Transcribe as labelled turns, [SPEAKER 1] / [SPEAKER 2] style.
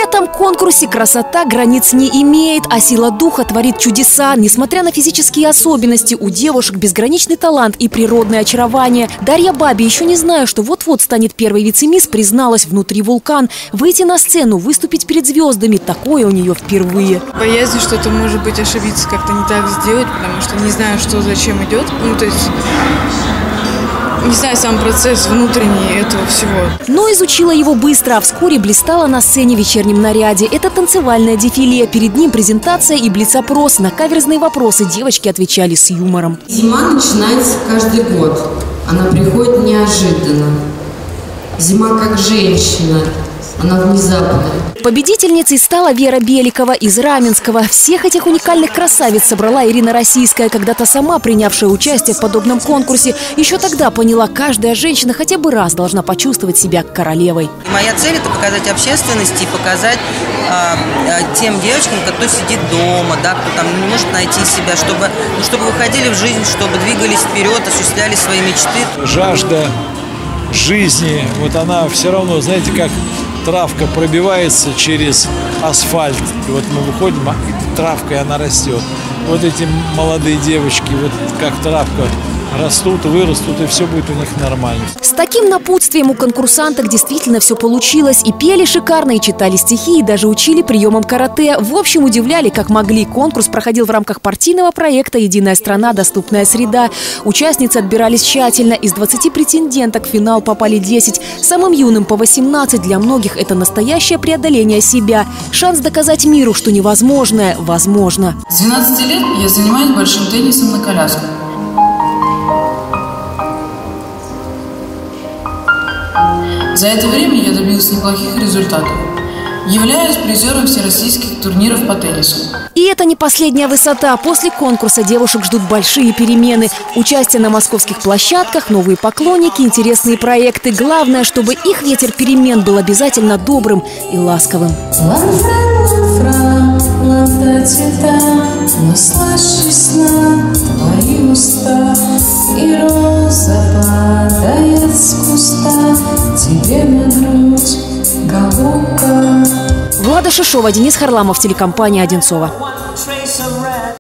[SPEAKER 1] этом конкурсе красота границ не имеет, а сила духа творит чудеса. Несмотря на физические особенности, у девушек безграничный талант и природное очарование. Дарья Баби, еще не зная, что вот-вот станет первой вице-мисс, призналась: внутри вулкан. Выйти на сцену, выступить перед звездами – такое у нее впервые.
[SPEAKER 2] Боязнь что-то, может быть, ошибиться, как-то не так сделать, потому что не знаю, что зачем идет. Ну, то есть... Не знаю, сам процесс внутренний этого всего.
[SPEAKER 1] Но изучила его быстро, а вскоре блистала на сцене в вечернем наряде. Это танцевальное дефиле. Перед ним презентация и блиц-опрос. На каверзные вопросы девочки отвечали с юмором.
[SPEAKER 3] Зима начинается каждый год. Она приходит неожиданно. Зима как женщина. Она внезапная.
[SPEAKER 1] Победительницей стала Вера Беликова из Раменского. Всех этих уникальных красавиц собрала Ирина Российская, когда-то сама принявшая участие в подобном конкурсе. Еще тогда поняла, каждая женщина хотя бы раз должна почувствовать себя королевой.
[SPEAKER 4] Моя цель – это показать общественности и показать тем девочкам, кто сидит дома, да, кто там не может найти себя, чтобы выходили в жизнь, чтобы двигались вперед, осуществляли свои мечты.
[SPEAKER 5] Жажда жизни, вот она все равно, знаете, как травка пробивается через асфальт. И вот мы выходим, и травка, и она растет. Вот эти молодые девочки, вот как травка, растут, вырастут, и все будет у них нормально.
[SPEAKER 1] С таким напутствием у конкурсанток действительно все получилось. И пели шикарно, и читали стихи, и даже учили приемам карате. В общем, удивляли, как могли. Конкурс проходил в рамках партийного проекта «Единая страна. Доступная среда». Участницы отбирались тщательно. Из 20 претенденток в финал попали 10. Самым юным по 18. Для многих это настоящее преодоление себя. Шанс доказать миру, что невозможное возможно.
[SPEAKER 6] С 12 лет я занимаюсь большим теннисом на коляску. За это время я добился неплохих результатов. Являюсь призером всероссийских турниров по теннису.
[SPEAKER 1] И это не последняя высота. После конкурса девушек ждут большие перемены. Участие на московских площадках, новые поклонники, интересные проекты. Главное, чтобы их ветер перемен был обязательно добрым и ласковым.
[SPEAKER 7] Но слаще сна твои уста, и роза падает с куста тебе на грудь, голубка.
[SPEAKER 1] Влада Шишова, Денис Харламов, телекомпания «Одинцова».